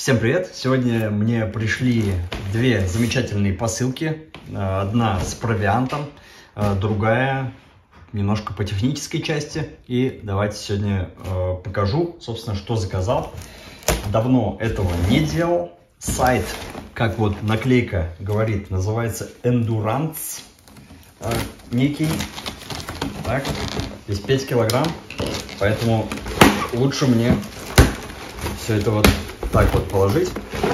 Всем привет! Сегодня мне пришли две замечательные посылки. Одна с провиантом, другая немножко по технической части. И давайте сегодня покажу, собственно, что заказал. Давно этого не делал. Сайт, как вот наклейка говорит, называется Endurance некий. Так, здесь 5 килограмм, поэтому лучше мне все это вот так вот положить.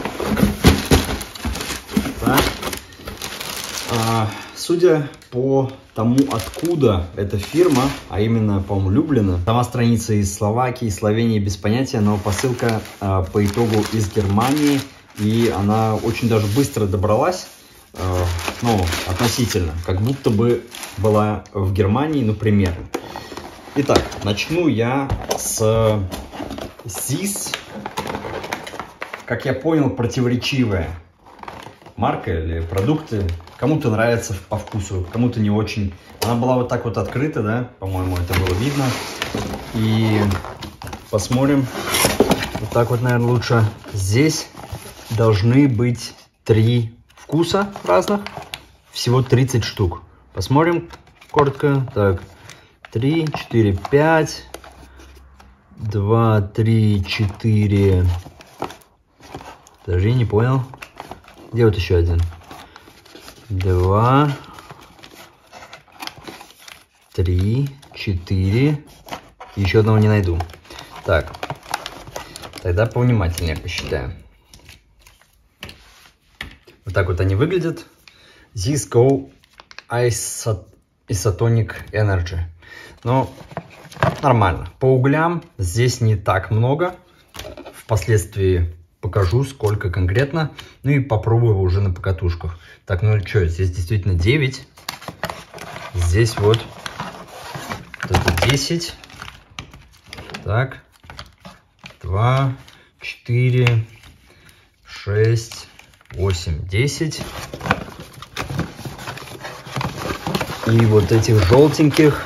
Так. Судя по тому, откуда эта фирма, а именно, по-моему, Люблина, сама страница из Словакии, Словении без понятия, но посылка по итогу из Германии, и она очень даже быстро добралась, ну, относительно, как будто бы была в Германии, ну, примерно. Итак, начну я с ZIS. Как я понял, противоречивая марка или продукты. Кому-то нравится по вкусу, кому-то не очень. Она была вот так вот открыта, да, по-моему, это было видно. И посмотрим. Вот так вот, наверное, лучше. Здесь должны быть 3 вкуса разных. Всего 30 штук. Посмотрим коротко. Так, 3, 4, 5. 2, 3, 4... Даже я не понял. Где вот еще один? 2, 3, 4. Еще одного не найду. Так. Тогда повнимательнее посчитаем. Вот так вот они выглядят. ZIS Go Isotonic Energy. Но нормально. По углям здесь не так много. Впоследствии покажу, сколько конкретно. Ну и попробую уже на покатушках. Так, ну что, здесь действительно 9. Здесь вот это 10. Так. 2, 4, 6, 8, 10. И вот этих желтеньких.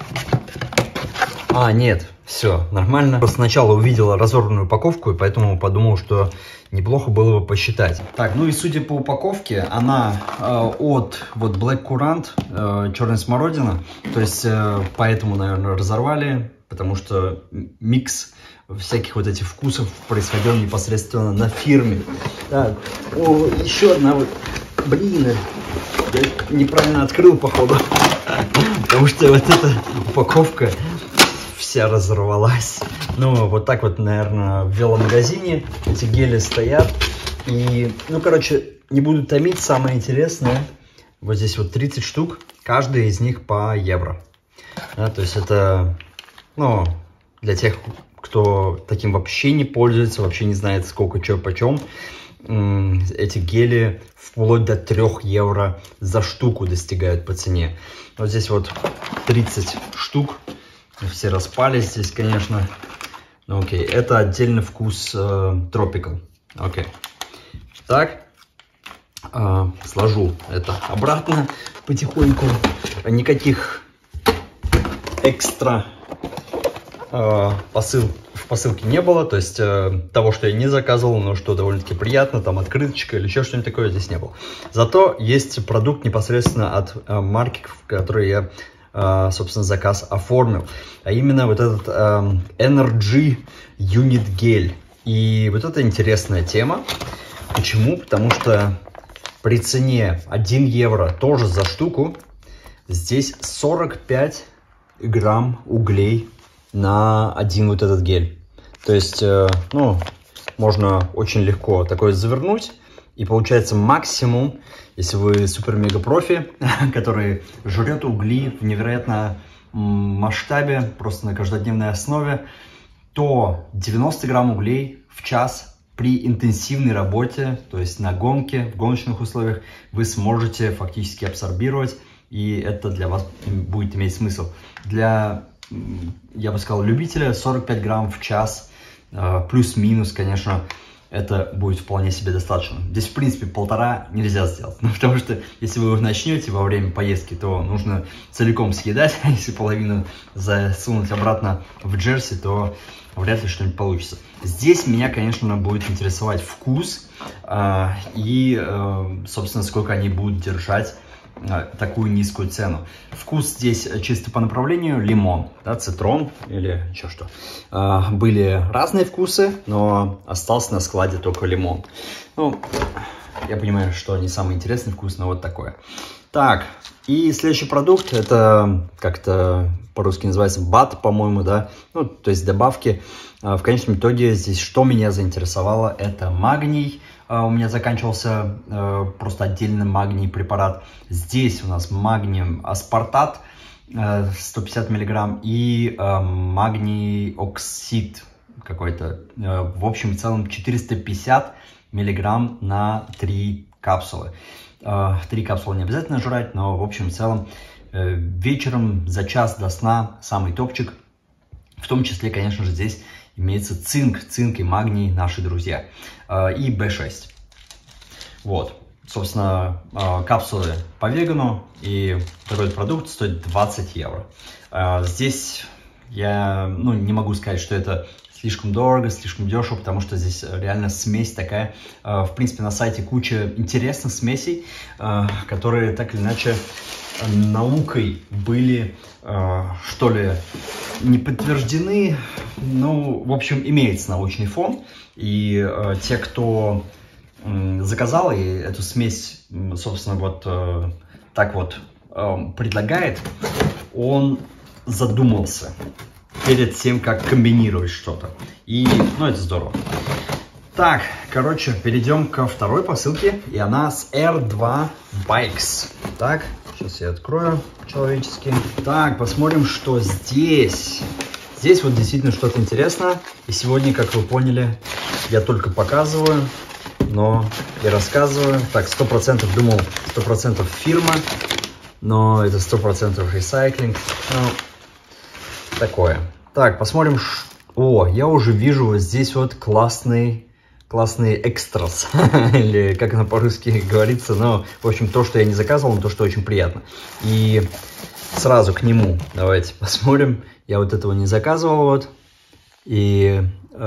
Нет. Все, нормально. Просто сначала увидела разорванную упаковку, и поэтому подумал, что неплохо было бы посчитать. Так, ну и судя по упаковке, она от вот Black Currant, черная смородина. То есть, поэтому, наверное, разорвали, потому что микс всяких вот этих вкусов происходил непосредственно на фирме. Так, еще одна вот, блин, я неправильно открыл, походу. Потому что вот эта упаковка вся разорвалась. Ну, вот так вот, наверное, в веломагазине эти гели стоят. И, ну, короче, не буду томить. Самое интересное, вот здесь вот 30 штук. Каждая из них по евро. Да, то есть это, ну, для тех, кто таким вообще не пользуется, вообще не знает, сколько, что, почем. Эти гели вплоть до 3 евро за штуку достигают по цене. Вот здесь вот 30 штук. Все распались здесь, конечно. Ну, окей, это отдельный вкус Tropical. Окей. Так, сложу это обратно потихоньку. Никаких экстра в посылке не было. То есть того, что я не заказывал, но что довольно-таки приятно. Там открыточка или еще что-нибудь такое здесь не было. Зато есть продукт непосредственно от марки, в которой я, собственно, заказ оформил. А именно вот этот Energy Unit Gel. И вот это интересная тема. Почему? Потому что при цене 1 евро тоже за штуку здесь 45 грамм углей на один вот этот гель. То есть, ну, можно очень легко такое завернуть. И получается максимум, если вы супер-мега-профи, который жрет угли в невероятном масштабе, просто на каждодневной основе, то 90 грамм углей в час при интенсивной работе, то есть на гонке, в гоночных условиях, вы сможете фактически абсорбировать, и это для вас будет иметь смысл. Для, я бы сказал, любителя 45 грамм в час, плюс-минус, конечно, это будет вполне себе достаточно. Здесь, в принципе, 1,5 нельзя сделать. Ну, потому что, если вы начнете во время поездки, то нужно целиком съедать. А если половину засунуть обратно в джерси, то вряд ли что-нибудь получится. Здесь меня, конечно, будет интересовать вкус и, собственно, сколько они будут держать такую низкую цену. Вкус здесь чисто по направлению лимон, да, цитрон или еще что. Были разные вкусы, но остался на складе только лимон. Ну, я понимаю, что не самый интересный вкус, но вот такое. Так, и следующий продукт, это как-то по-русски называется бат, по-моему, да, ну, то есть добавки. В конечном итоге здесь что меня заинтересовало, это магний. У меня заканчивался просто отдельный магний препарат. Здесь у нас магний аспартат 150 мг и магний оксид какой-то. В общем и целом 450 мг на 3 капсулы. 3 капсулы не обязательно жрать, но в общем и целом вечером за час до сна самый топчик. В том числе, конечно же, здесь имеется цинк и магний, наши друзья, и B6. Вот, собственно, капсулы по вегану, и такой продукт стоит 20 евро. Здесь я не могу сказать, что это слишком дорого, слишком дешево, потому что здесь реально смесь такая. В принципе, на сайте куча интересных смесей, которые так или иначе наукой были, что ли, не подтверждены. Ну, в общем, имеется научный фон. И те, кто заказал и эту смесь, собственно, вот так вот предлагает, он задумался перед тем, как комбинировать что-то. И, ну, это здорово. Так, короче, перейдем ко второй посылке. И она с R2 Bikes. Так, сейчас я открою человечески. Так, посмотрим, что здесь. Здесь вот действительно что-то интересное. И сегодня, как вы поняли, я только показываю, но и рассказываю. Так, 100% думал, 100% фирма. Но это 100% ресайклинг. Ну, такое. Так, посмотрим. О, я уже вижу вот здесь вот классные экстрас, или как оно по-русски говорится, но, в общем, то, что я не заказывал, но то, что очень приятно. И сразу к нему давайте посмотрим. Я вот этого не заказывал, вот. И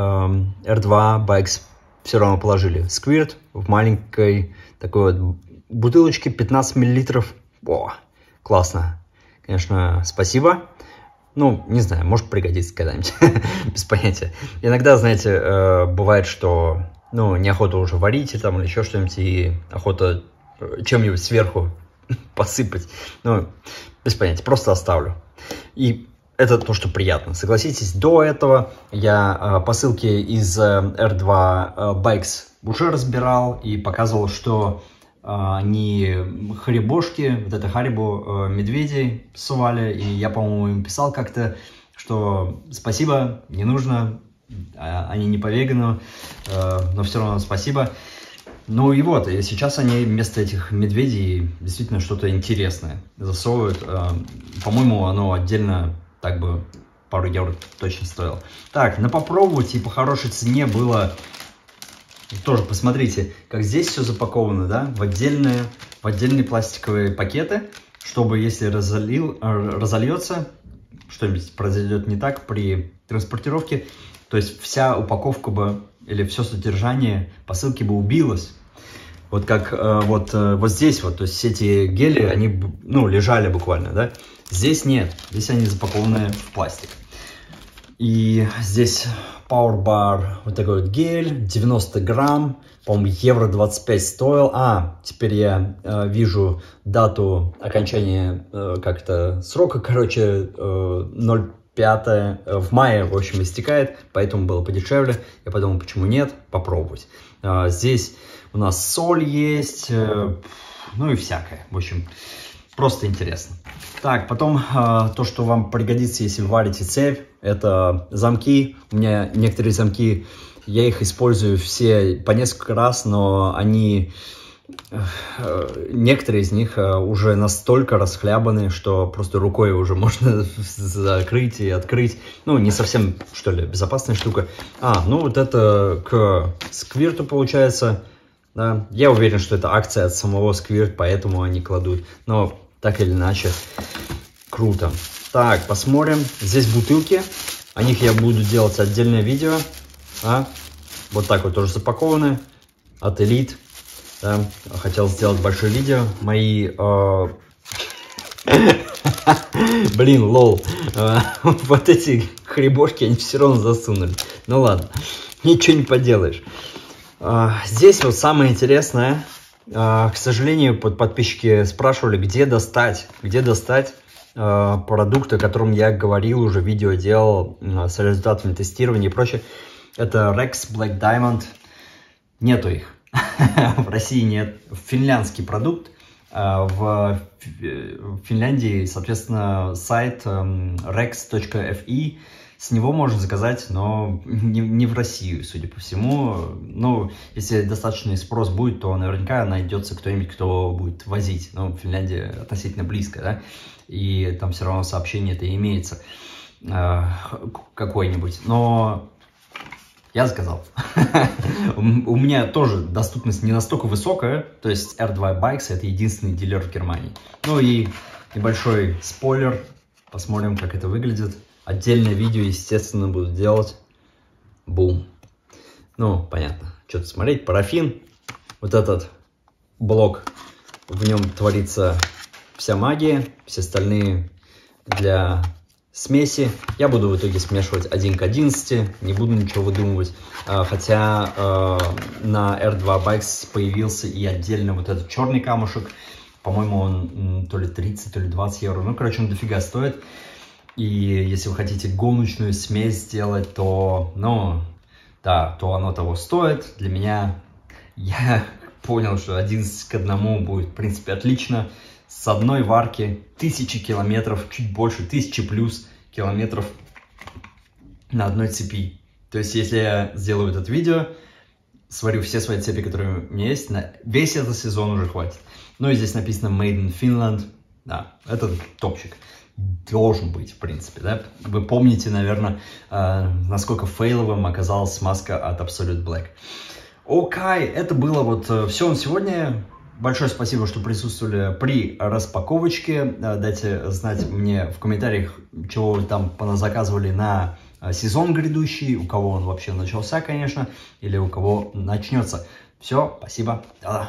R2 Bikes все равно положили. Squirt в маленькой такой вот бутылочке, 15 мл. О, классно. Конечно, спасибо. Ну, не знаю, может пригодится когда-нибудь, без понятия. Иногда, знаете, бывает, что, ну, неохота уже варить или еще что-нибудь, и охота чем-нибудь сверху посыпать. Ну, без понятия, просто оставлю. И это то, что приятно. Согласитесь, до этого я посылки из R2 Bikes уже разбирал и показывал, что они харибошки, вот это харибо медведей сували, и я, по-моему, им писал как-то, что спасибо, не нужно, они не по вегану, но все равно спасибо. Ну и вот, и сейчас они вместо этих медведей действительно что-то интересное засовывают. По-моему, оно отдельно так бы пару евро точно стоило. Так, на попробовать и по хорошей цене было... Тоже посмотрите, как здесь все запаковано, да, в отдельные пластиковые пакеты, чтобы если разольется, что-нибудь произойдет не так при транспортировке, то есть вся упаковка бы или все содержание посылки бы убилось. Вот как вот здесь вот, то есть все эти гели, они, ну, лежали буквально, да. Здесь нет, здесь они запакованы в пластик. И здесь Power Bar, вот такой вот гель, 90 грамм, по-моему, евро 25 стоил. Теперь я вижу дату окончания как-то срока, короче, 0,5 в мае, в общем, истекает, поэтому было подешевле. Я подумал, почему нет, попробовать. Здесь у нас соль есть, ну и всякое, в общем, просто интересно. Так, потом то, что вам пригодится, если варите цепь, это замки. У меня некоторые замки, я их использую все по несколько раз, но они некоторые из них уже настолько расхлябаны, что просто рукой уже можно закрыть и открыть. Ну, не совсем, что ли, безопасная штука. Ну вот это к сквирту получается. Да. Я уверен, что это акция от самого Сквирт, поэтому они кладут. Но так или иначе, круто. Так, посмотрим. Здесь бутылки. О них я буду делать отдельное видео. Вот так вот тоже запакованы. От Elite. Да. Хотел сделать большое видео. Мои... Блин, лол. Вот эти хребошки они все равно засунули. Ну ладно. Ничего не поделаешь. Здесь вот самое интересное. К сожалению, подписчики спрашивали, где достать продукты, о котором я говорил, уже видео делал с результатами тестирования и прочее. Это Rex Black Diamond. Нету их. В России нет. Финляндский продукт. В Финляндии, соответственно, сайт rex.fi. С него можно заказать, но не в Россию, судя по всему. Ну, если достаточный спрос будет, то наверняка найдется кто-нибудь, кто будет возить. Ну, Финляндия относительно близко, да? И там все равно сообщение это имеется какое-нибудь. Но я заказал. У меня тоже доступность не настолько высокая. То есть R2 Bikes это единственный дилер в Германии. Ну и небольшой спойлер. Посмотрим, как это выглядит. Отдельное видео, естественно, буду делать. Бум. Ну, понятно. Что-то смотреть. Парафин. Вот этот блок. В нем творится вся магия. Все остальные для смеси. Я буду в итоге смешивать 1 к 11. Не буду ничего выдумывать. Хотя на R2 Bikes появился и отдельно вот этот черный камушек. По-моему, он то ли 30, то ли 20 евро. Ну, короче, он дофига стоит. И если вы хотите гоночную смесь сделать, то, ну, да, то оно того стоит. Для меня, я понял, что 11 к 1 будет, в принципе, отлично. С одной варки 1000 километров, чуть больше, 1000 плюс километров на одной цепи. То есть, если я сделаю это видео, сварю все свои цепи, которые у меня есть, на весь этот сезон уже хватит. Ну и здесь написано Made in Finland. Да, это топчик. Должен быть, в принципе, да? Вы помните, наверное, насколько фейловым оказалась смазка от Absolute Black. Окей, это было вот все на сегодня. Большое спасибо, что присутствовали при распаковочке. Дайте знать мне в комментариях, чего вы там поназаказывали на сезон грядущий, у кого он вообще начался, конечно, или у кого начнется. Все, спасибо. Да-да.